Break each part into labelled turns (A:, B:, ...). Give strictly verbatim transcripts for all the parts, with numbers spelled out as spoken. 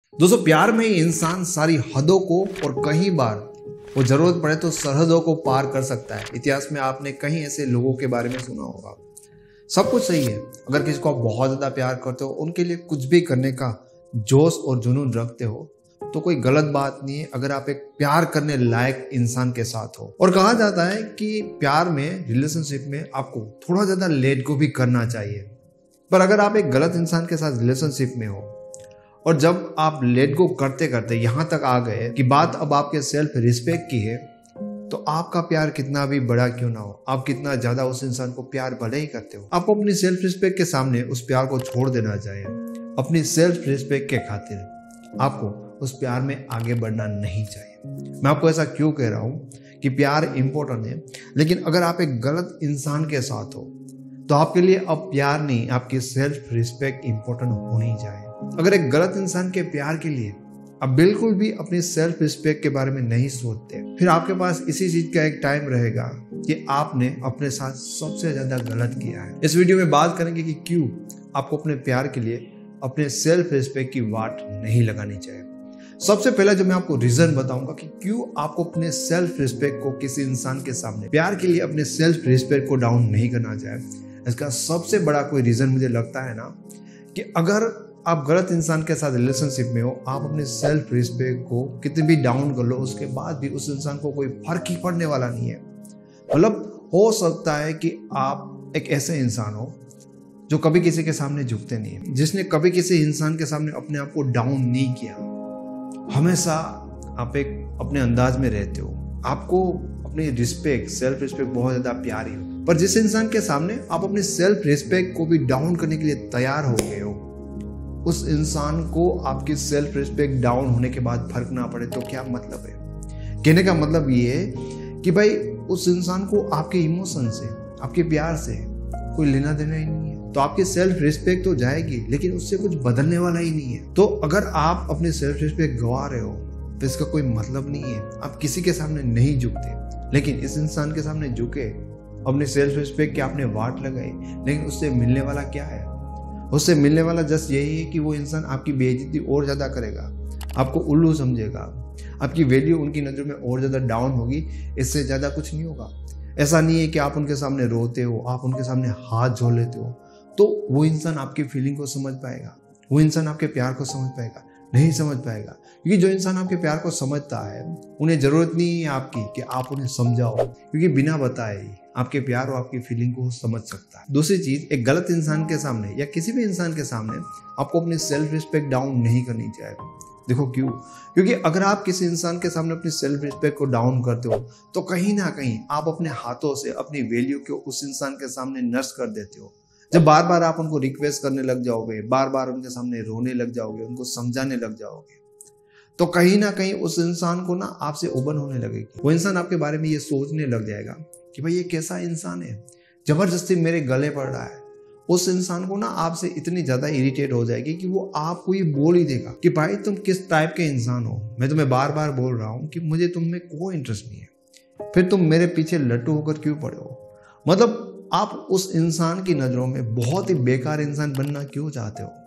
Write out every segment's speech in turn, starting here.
A: दोस्तों, प्यार में इंसान सारी हदों को और कई बार वो जरूरत पड़े तो सरहदों को पार कर सकता है। इतिहास में आपने कई ऐसे लोगों के बारे में सुना होगा। सब कुछ सही है, अगर किसी को आप बहुत ज्यादा प्यार करते हो, उनके लिए कुछ भी करने का जोश और जुनून रखते हो, तो कोई गलत बात नहीं है अगर आप एक प्यार करने लायक इंसान के साथ हो। और कहा जाता है कि प्यार में, रिलेशनशिप में आपको थोड़ा ज्यादा लेट गो भी करना चाहिए। पर अगर आप एक गलत इंसान के साथ रिलेशनशिप में हो और जब आप लेट गो करते करते यहां तक आ गए कि बात अब आपके सेल्फ रिस्पेक्ट की है, तो आपका प्यार कितना भी बड़ा क्यों ना हो, आप कितना ज्यादा उस इंसान को प्यार भले ही करते हो, आपको अपनी सेल्फ रिस्पेक्ट के सामने उस प्यार को छोड़ देना चाहिए। अपनी सेल्फ रिस्पेक्ट के खातिर आपको उस प्यार में आगे बढ़ना नहीं चाहिए। मैं आपको ऐसा क्यों कह रहा हूं कि प्यार इंपॉर्टेंट है, लेकिन अगर आप एक गलत इंसान के साथ हो तो आपके लिए अब प्यार नहीं, आपकी सेल्फ रिस्पेक्ट इंपॉर्टेंट होनी चाहिए। अगर एक गलत इंसान के प्यार के लिए आप बिल्कुल भी अपनी सेल्फ रिस्पेक्ट के बारे में नहीं सोचते, फिर आपके पास इसी चीज का एक टाइम रहेगा कि आपने अपने साथ सबसे ज्यादा गलत किया है। इस वीडियो में बात करेंगे कि क्यों आपको अपने प्यार के लिए अपने सेल्फ रिस्पेक्ट की वाट नहीं लगानी चाहिए। सबसे पहले जो मैं आपको रीजन बताऊंगा कि क्यों आपको अपने सेल्फ रिस्पेक्ट को किसी इंसान के सामने प्यार के लिए अपने सेल्फ रिस्पेक्ट को डाउन नहीं करना चाहिए। इसका सबसे बड़ा कोई रीजन मुझे लगता है ना कि अगर आप गलत इंसान के साथ रिलेशनशिप में हो, आप अपने सेल्फ रिस्पेक्ट को कितने भी डाउन कर लो, उसके बाद भी उस इंसान को कोई फर्क ही पड़ने वाला नहीं है। मतलब हो सकता है कि आप एक ऐसे इंसान हो जो कभी किसी के सामने झुकते नहीं है, जिसने कभी किसी इंसान के सामने अपने आप को डाउन नहीं किया। हमेशा आप एक अपने अंदाज में रहते हो, आपको अपनी रिस्पेक्ट, सेल्फ रिस्पेक्ट बहुत ज्यादा प्यारी हो। पर जिस इंसान के सामने आप अपनी सेल्फ रिस्पेक्ट को भी डाउन करने के लिए तैयार हो गए हो, उस इंसान को आपकी सेल्फ रिस्पेक्ट डाउन होने के बाद फर्क ना पड़े तो क्या मतलब है? कहने का मतलब ये है कि भाई उस इंसान को आपके इमोशन से, आपके प्यार से कोई लेना देना ही नहीं है। तो आपकी सेल्फ रिस्पेक्ट तो जाएगी, लेकिन उससे कुछ बदलने वाला ही नहीं है। तो अगर आप अपनी सेल्फ रिस्पेक्ट गवा रहे हो तो इसका कोई मतलब नहीं है। आप किसी के सामने नहीं झुकते, लेकिन इस इंसान के सामने झुके, अपने सेल्फ रिस्पेक्ट के आपने वाट लगाई, लेकिन उससे मिलने वाला क्या है? उससे मिलने वाला जस्ट यही है कि वो इंसान आपकी बेइज्जती और ज्यादा करेगा, आपको उल्लू समझेगा, आपकी वैल्यू उनकी नजर में और ज्यादा डाउन होगी। इससे ज्यादा कुछ नहीं होगा। ऐसा नहीं है कि आप उनके सामने रोते हो, आप उनके सामने हाथ जोड़ लेते हो तो वो इंसान आपकी फीलिंग को समझ पाएगा, वो इंसान आपके प्यार को समझ पाएगा? नहीं समझ पाएगा। क्योंकि जो इंसान आपके प्यार को समझता है, उन्हें जरूरत नहीं है आपकी कि आप उन्हें समझाओ, क्योंकि बिना बताए आपके प्यार और आपकी फीलिंग को समझ सकता है। दूसरी चीज, एक गलत इंसान के सामने या किसी भी इंसान के सामने आपको अपनी सेल्फ रिस्पेक्ट डाउन नहीं करनी चाहिए। देखो क्यों? क्योंकि अगर आप किसी इंसान के सामने अपनी सेल्फ रिस्पेक्ट को डाउन करते हो तो कहीं ना कहीं आप अपने हाथों से अपनी वैल्यू को उस इंसान के सामने नष्ट कर देते हो। जब बार बार आप उनको रिक्वेस्ट करने लग जाओगे, बार बार उनके सामने रोने लग जाओगे, उनको समझाने लग जाओगे, तो कहीं ना कहीं उस इंसान को ना आपसे उबन होने लगेगी। वो इंसान आपके बारे में ये सोचने लग जाएगा कि भाई ये कैसा इंसान है, जबरदस्ती मेरे गले पड़ रहा है। उस इंसान को ना आपसे इतनी ज्यादा इरिटेट हो जाएगी कि वो आपको ये बोल ही देगा कि भाई तुम किस टाइप के इंसान हो, मैं तुम्हें बार बार बोल रहा हूँ कि मुझे तुम में कोई इंटरेस्ट नहीं है, फिर तुम मेरे पीछे लट्टू होकर क्यों पड़े हो? मतलब आप उस इंसान की नजरों में बहुत ही बेकार इंसान बनना क्यों चाहते हो?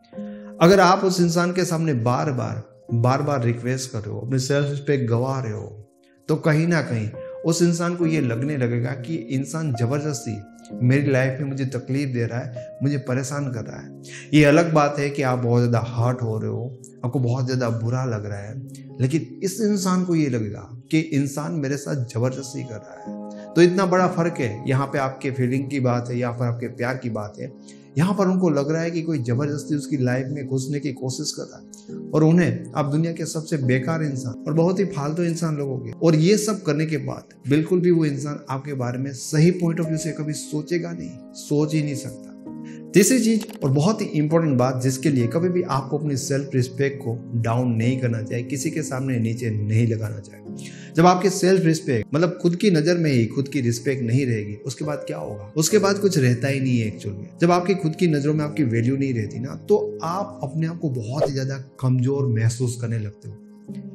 A: अगर आप उस इंसान के सामने बार बार बार बार रिक्वेस्ट कर रहे हो, अपने सेल्फ रिस्पेक्ट गवा रहे हो, तो कहीं ना कहीं उस इंसान को ये लगने लगेगा कि इंसान जबरदस्ती मेरी लाइफ में मुझे तकलीफ दे रहा है, मुझे परेशान कर रहा है। ये अलग बात है कि आप बहुत ज्यादा हर्ट हो रहे हो, आपको बहुत ज्यादा बुरा लग रहा है, लेकिन इस इंसान को ये लगेगा कि इंसान मेरे साथ जबरदस्ती कर रहा है। तो इतना बड़ा फर्क है। यहाँ पे आपके फीलिंग की बात है, यहाँ पर आपके प्यार की बात है। यहाँ पर उनको लग रहा है कि कोई जबरदस्ती उसकी लाइफ में घुसने की कोशिश कर रहा है, और उन्हें आप दुनिया के सबसे बेकार इंसान और बहुत ही फालतू इंसान लगोगे। और ये सब करने के बाद बिल्कुल भी वो इंसान आपके बारे में सही पॉइंट ऑफ व्यू से कभी सोचेगा नहीं, सोच ही नहीं सकता। तीसरी चीज और बहुत ही इंपॉर्टेंट बात जिसके लिए कभी भी आपको अपनी सेल्फ रिस्पेक्ट को डाउन नहीं करना चाहिए, किसी के सामने नीचे नहीं लगाना चाहिए। जब आपकी सेल्फ रिस्पेक्ट, मतलब खुद की नजर में ही खुद की रिस्पेक्ट नहीं रहेगी, उसके बाद क्या होगा? उसके बाद कुछ रहता ही नहीं है एक्चुअल में। जब आपकी खुद की नजरों में आपकी वैल्यू नहीं रहती ना, तो आप अपने आप को बहुत ही ज्यादा कमजोर महसूस करने लगते हो।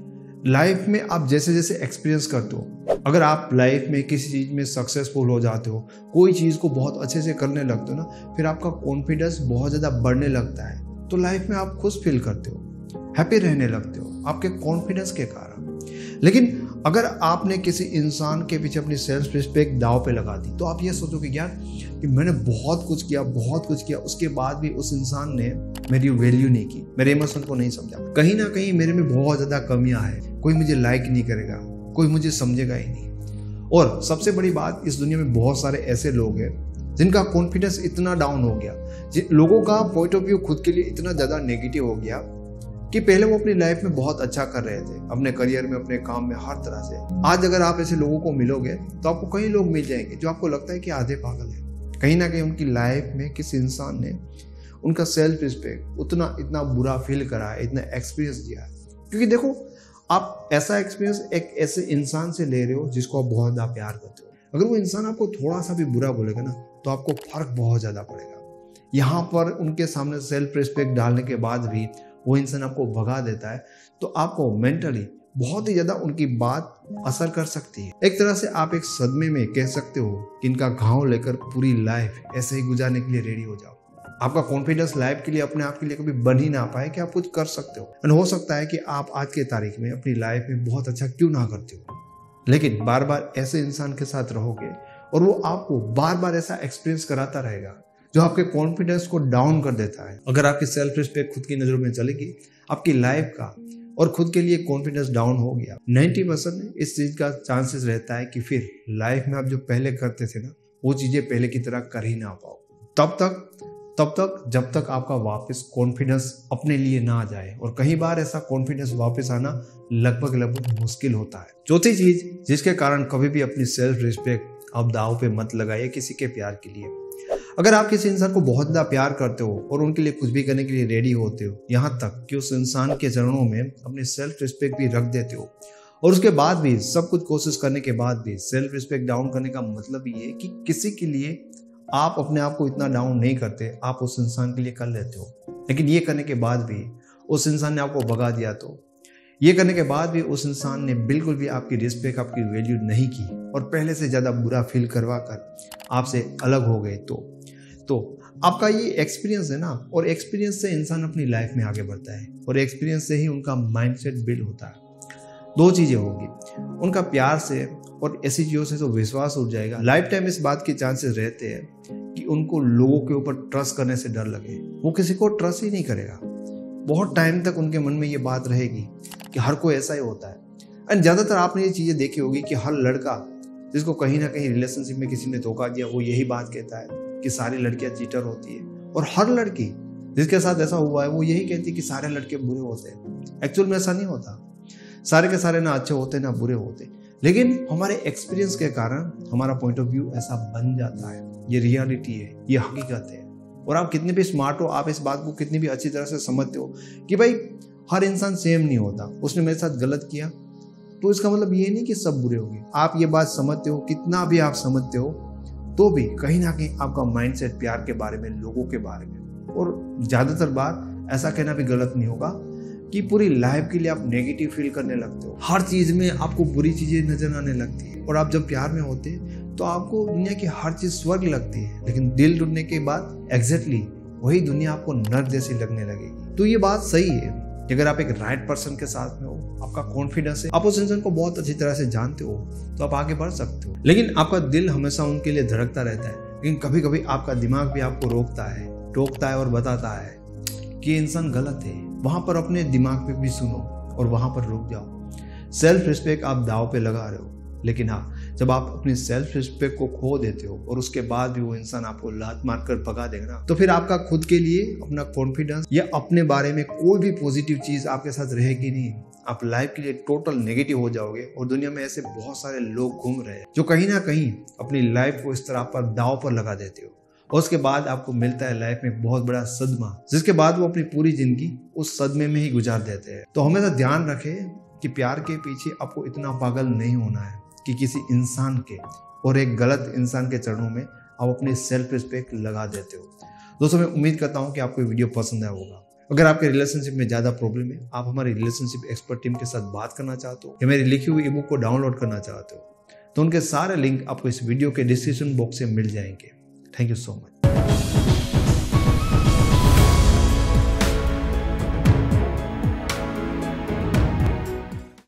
A: लाइफ में आप जैसे जैसे एक्सपीरियंस करते हो, अगर आप लाइफ में किसी चीज में सक्सेसफुल हो जाते हो, कोई चीज को बहुत अच्छे से करने लगते हो ना, फिर आपका कॉन्फिडेंस बहुत ज्यादा बढ़ने लगता है, तो लाइफ में आप खुश फील करते हो। हैप्पी रहने लगते हो आपके कॉन्फिडेंस के कारण। लेकिन अगर आपने किसी इंसान के पीछे अपनी सेल्फ रिस्पेक्ट दांव पे लगा दी तो आप ये सोचोगे यार कि मैंने बहुत कुछ किया बहुत कुछ किया उसके बाद भी उस इंसान ने मेरी वैल्यू नहीं की, मेरे इमोशन को नहीं समझा, कहीं ना कहीं मेरे में बहुत ज़्यादा कमियां हैं, कोई मुझे लाइक नहीं करेगा, कोई मुझे समझेगा ही नहीं। और सबसे बड़ी बात, इस दुनिया में बहुत सारे ऐसे लोग हैं जिनका कॉन्फिडेंस इतना डाउन हो गया, लोगों का पॉइंट ऑफ व्यू खुद के लिए इतना ज़्यादा नेगेटिव हो गया कि पहले वो अपनी लाइफ में बहुत अच्छा कर रहे थे, अपने करियर में, अपने काम में, हर तरह से। आज अगर आप ऐसे लोगों को मिलोगे तो आपको कई लोग मिल जाएंगे जो आपको लगता है कि आधे पागल है। कहीं ना कहीं उनकी लाइफ में किसी इंसान ने उनका सेल्फ रिस्पेक्ट उतना इतना बुरा फील करा है, इतना एक्सपीरियंस दिया है। क्योंकि देखो, आप ऐसा एक्सपीरियंस एक ऐसे इंसान से ले रहे हो जिसको आप बहुत ज़्यादा प्यार करते हो। अगर वो इंसान आपको थोड़ा सा भी बुरा बोलेगा ना तो आपको फर्क बहुत ज़्यादा पड़ेगा। यहाँ पर उनके सामने सेल्फ रिस्पेक्ट डालने के बाद भी वो इंसान आपको भगा देता है तो आपको मेंटली बहुत ही ज़्यादा उनकी बात असर कर सकती है। एक तरह से आप एक सदमे में कह सकते हो कि इनका घाव लेकर पूरी लाइफ ऐसे ही गुजारने के लिए रेडी हो जाओ। आपका कॉन्फिडेंस लाइफ के लिए, अपने आप के लिए कभी बन ही ना पाए कि आप कुछ कर सकते हो। और हो सकता है कि आप आज के तारीख में अपनी लाइफ में बहुत अच्छा क्यों ना करते हो, लेकिन बार बार ऐसे इंसान के साथ रहोगे और वो आपको बार बार ऐसा एक्सपीरियंस कराता रहेगा जो आपके कॉन्फिडेंस को डाउन कर देता है। अगर आपकी सेल्फ रिस्पेक्ट खुद की नज़रों में चलेगी, आपकी लाइफ का और खुद के लिए कॉन्फिडेंस डाउन हो गया, नब्बे परसेंट इस चीज़ का चांसेस रहता है कि फिर लाइफ में आप जो पहले करते थे ना वो चीज़ें पहले की तरह कर ही ना पाओ। तब तक तब तक जब तक आपका वापस कॉन्फिडेंस अपने लिए ना आ जाए, और कई बार ऐसा कॉन्फिडेंस वापस आना लगभग लगभग मुश्किल होता है। चौथी चीज़ जिसके कारण कभी भी अपनी सेल्फ रिस्पेक्ट आप दाव पे मत लगाइए किसी के प्यार के लिए। अगर आप किसी इंसान को बहुत ज़्यादा प्यार करते हो और उनके लिए कुछ भी करने के लिए रेडी होते हो, यहाँ तक कि उस इंसान के चरणों में अपनी सेल्फ रिस्पेक्ट भी रख देते हो, और उसके बाद भी सब कुछ कोशिश करने के बाद भी सेल्फ रिस्पेक्ट डाउन करने का मतलब ये है कि किसी के लिए आप अपने आप को इतना डाउन नहीं करते, आप उस इंसान के लिए कर लेते हो। लेकिन ये करने के बाद भी उस इंसान ने आपको भगा दिया, तो ये करने के बाद भी उस इंसान ने बिल्कुल भी आपकी रिस्पेक्ट, आपकी वैल्यू नहीं की और पहले से ज़्यादा बुरा फील करवा कर आपसे अलग हो गए, तो तो आपका ये एक्सपीरियंस है ना, और एक्सपीरियंस से इंसान अपनी लाइफ में आगे बढ़ता है और एक्सपीरियंस से ही उनका माइंडसेट बिल्ड होता है। दो चीज़ें होगी, उनका प्यार से और ऐसी चीज़ों से तो विश्वास उठ जाएगा। लाइफ टाइम इस बात के चांसेस रहते हैं कि उनको लोगों के ऊपर ट्रस्ट करने से डर लगे, वो किसी को ट्रस्ट ही नहीं करेगा। बहुत टाइम तक उनके मन में ये बात रहेगी कि हर कोई ऐसा ही होता है। एंड ज़्यादातर आपने ये चीज़ें देखी होगी कि हर लड़का जिसको कहीं ना कहीं रिलेशनशिप में किसी ने धोखा दिया वो यही बात कहता है कि सारी लड़कियां चीटर होती है, और हर लड़की जिसके साथ ऐसा हुआ है वो यही कहती है कि सारे लड़के बुरे होते हैं। एक्चुअल में ऐसा नहीं होता, सारे के सारे ना अच्छे होते ना बुरे होते, लेकिन हमारे एक्सपीरियंस के कारण हमारा पॉइंट ऑफ व्यू ऐसा बन जाता है। ये रियलिटी है, ये हकीकत है। और आप कितने भी स्मार्ट हो, आप इस बात को कितनी भी अच्छी तरह से समझते हो कि भाई हर इंसान सेम नहीं होता। उसने मेरे साथ गलत किया तो इसका मतलब ये नहीं कि सब बुरे होंगे। आप ये बात समझते हो, कितना भी आप समझते हो, तो भी कहीं ना कहीं आपका माइंडसेट प्यार के बारे में, लोगों के बारे में, और ज़्यादातर बार ऐसा कहना भी गलत नहीं होगा कि पूरी लाइफ के लिए आप नेगेटिव फील करने लगते हो। हर चीज़ में आपको बुरी चीज़ें नजर आने लगती है, और आप जब प्यार में होते हैं तो आपको दुनिया की हर चीज़ स्वर्ग लगती है, लेकिन दिल टूटने के बाद एग्जैक्टली वही दुनिया आपको नर्क जैसी लगने लगेगी। तो ये बात सही है कि अगर आप एक राइट पर्सन के साथ में हो, आपका कॉन्फिडेंस है, आप उस इंसान को बहुत अच्छी तरह से जानते हो, तो आप आगे बढ़ सकते हो। लेकिन आपका दिल हमेशा उनके लिए धड़कता रहता है, लेकिन कभी कभी आपका दिमाग भी आपको रोकता है, टोकता है और बताता है कि ये इंसान गलत है। वहां पर अपने दिमाग पे भी सुनो और वहां पर रुक जाओ। सेल्फ रिस्पेक्ट आप दाव पे लगा रहे हो, लेकिन हाँ, जब आप अपनी सेल्फ रिस्पेक्ट को खो देते हो और उसके बाद भी वो इंसान आपको लात मारकर भगा देगा ना, तो फिर आपका खुद के लिए अपना कॉन्फिडेंस या अपने बारे में कोई भी पॉजिटिव चीज आपके साथ रहेगी नहीं। आप लाइफ के लिए टोटल नेगेटिव हो जाओगे। और दुनिया में ऐसे बहुत सारे लोग घूम रहे हैं जो कहीं ना कहीं अपनी लाइफ को इस तरह पर दाव पर लगा देते हो, और उसके बाद आपको मिलता है लाइफ में बहुत बड़ा सदमा, जिसके बाद वो अपनी पूरी जिंदगी उस सदमे में ही गुजार देते हैं। तो हमेशा ध्यान रखें कि प्यार के पीछे आपको इतना पागल नहीं होना है कि किसी इंसान के और एक गलत इंसान के चरणों में आप अपनी सेल्फ रिस्पेक्ट लगा देते हो। दोस्तों, मैं उम्मीद करता हूं कि आपको वीडियो पसंद आया होगा। अगर आपके रिलेशनशिप में ज़्यादा प्रॉब्लम है, आप हमारी रिलेशनशिप एक्सपर्ट टीम के साथ बात करना चाहते हो या मेरी लिखी हुई ई बुक को डाउनलोड करना चाहते हो, तो उनके सारे लिंक आपको इस वीडियो के डिस्क्रिप्शन बॉक्स से मिल जाएंगे। Thank you so much.